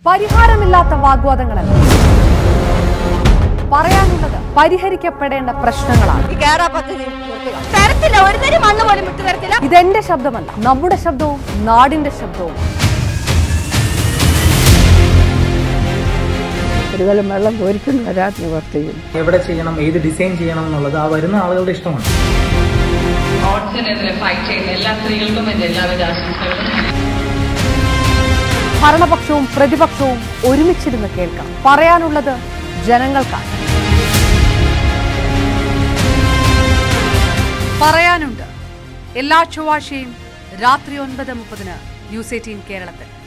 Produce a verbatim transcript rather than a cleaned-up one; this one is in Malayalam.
പരിഹാരമില്ലാത്ത വാഗ്വാദങ്ങളല്ല, പറയാനുള്ളത് പരിഹരിക്കപ്പെടേണ്ട പ്രശ്നങ്ങളാണ്. ഇതെന്റെ ശബ്ദമല്ല, നമ്മുടെ ശബ്ദവും നാടിന്റെ ശബ്ദവും. ഒരുതരം വെള്ളം കോരിക്കൊണ്ട് വരാത്ത നിവർത്തിയും എവിടെ ചെയ്യണം, ഏത് ഡിസൈൻ ചെയ്യണം എന്നുള്ളത് ആ വരുന്ന ആളുകളുടെ ഇഷ്ടമാണ്. ഭരണപക്ഷവും പ്രതിപക്ഷവും ഒരുമിച്ചിരുന്ന് കേൾക്കാം. പറയാനുള്ളത് ജനങ്ങൾക്കാണ്. പറയാനുണ്ട് എല്ലാ ചൊവ്വാഴ്ചയും രാത്രി ഒൻപത് മുപ്പതിന് ന്യൂസ് എയ്റ്റീൻ കേരളത്തിൽ.